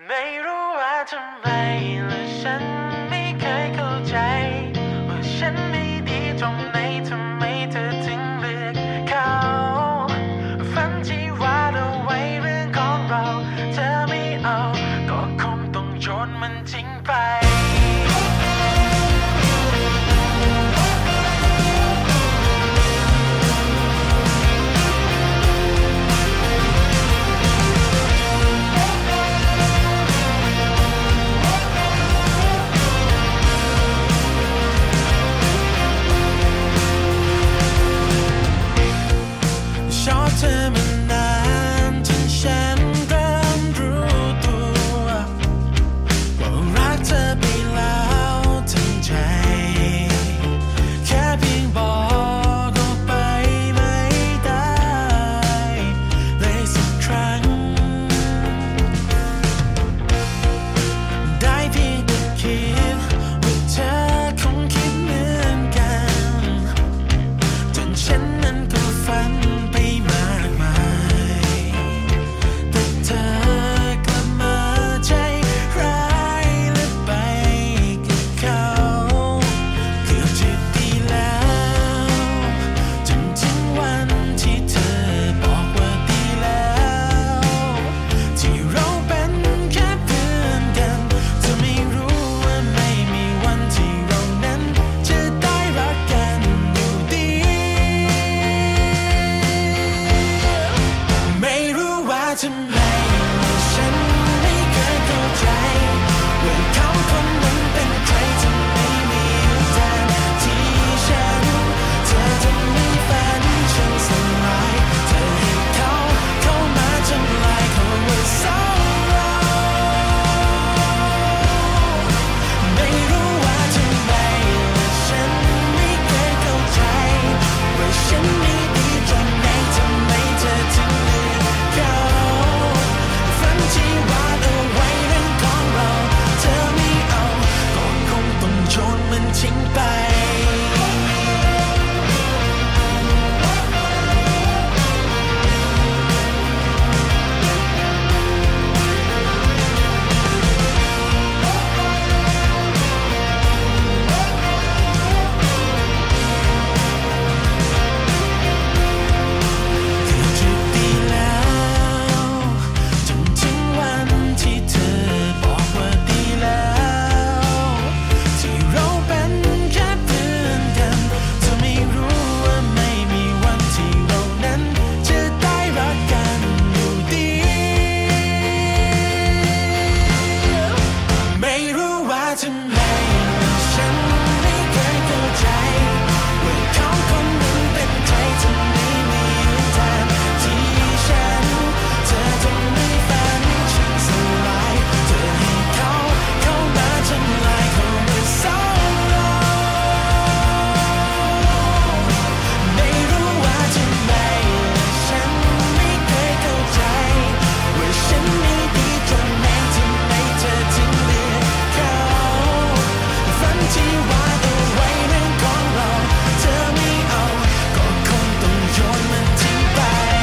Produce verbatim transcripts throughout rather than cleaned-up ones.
ไม่รู้ว่าทำไมและฉันไม่เคยเข้าใจว่าฉันไม่ดีตรงไหนทำไมเธอถึงเลือกเขาฝันที่วาดเอาไว้เรื่องของเราเธอไม่เอาก็คงต้องโยนมันทิ้งไปชอบเธอมานานจนฉันเริ่มรู้ตัวว่ารักเธอไปแล้วทั้งใจแค่เพียงบอกออกไปไม่ได้เลยสักครั้งได้เพียงแต่คิดว่าเธอคงคิดเหมือนกันจนฉันนั้นก็ฝันทำไมฉันไม่เคยเข้าใจว่าเขาคนนั้นเป็นใครทำไมไม่อยู่แทนที่ฉันเธอทำให้ฝันฉันสลายเธอให้เขาเข้ามาทำลายเขาว่าเศร้าไม่รู้ว่าทำไมฉันไม่เคยเข้าใจว่าฉันไม่ดีตรงไหนทำไมเธอถึงเลือกเขาที่วาดเอาไว้เรื่องของเราเธอไม่เอาก็คงต้องโยนมันทิ้งไปทำไมฉันไม่เคยเข้าใจว่าเขาคนนั้นเป็นใครทำไมไม่อยู่แทนที่ฉันเธอทำให้ฝันฉันสลายเธอให้เขาเข้ามาทำลายเขาไม่เศร้าไม่รู้ว่าทำไมฉันไม่เคยเข้าใจว่าฉันไม่ดีตรงไหนทำไมเธอถึงเลือกเขาที่วาดเอาไว้เรื่องของเราเธอไม่เอาก็คงต้องโยนมันทิ้งไป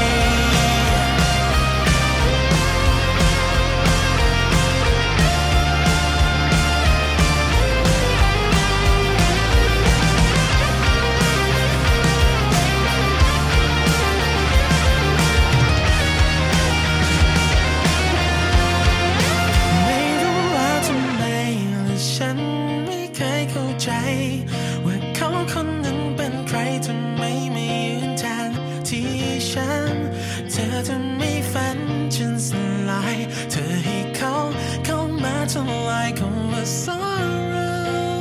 ไม่รู้ว่าทำไมและฉันเคยเข้าใจว่าเขาคนนั้นเป็นใครทำไมไม่ยืนแทนที่ฉันเธอทำให้ฝันฉันสลายเธอให้เขาเข้ามาทำลายคำว่า sorrow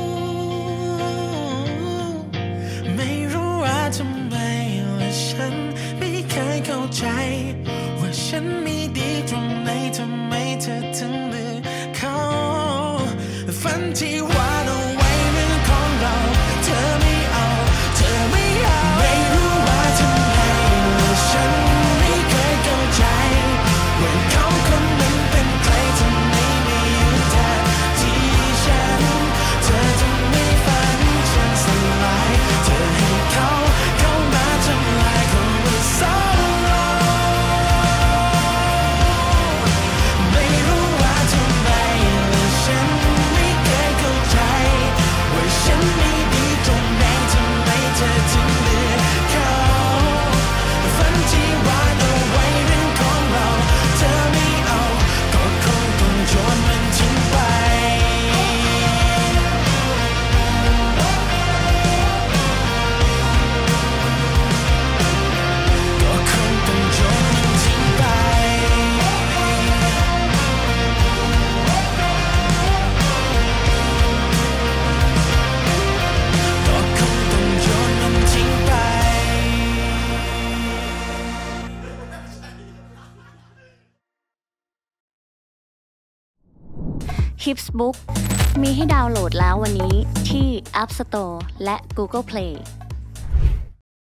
ไม่รู้ว่าทำไมและฉันไม่เคยเข้าใจว่าฉันไม่ดีตรงไหนทำไมเธอถึงเลือกเขาฝันที่วาดเอาไว้เรื่องของเราเธอไม่เอาเธอไม่เอาไม่รู้ว่าทำไมฉันไม่เคยเข้าใจว่าเขาคนนั้นเป็นใครทำไมไม่อยู่แทนที่ฉันเธอทำให้ฝันฉันสลายเธอให้เขาเข้ามาทำลายเขาว่าเศร้าไม่รู้ว่าทำ Hips Book มีให้ดาวน์โหลดแล้ววันนี้ที่ App Store และ Google Play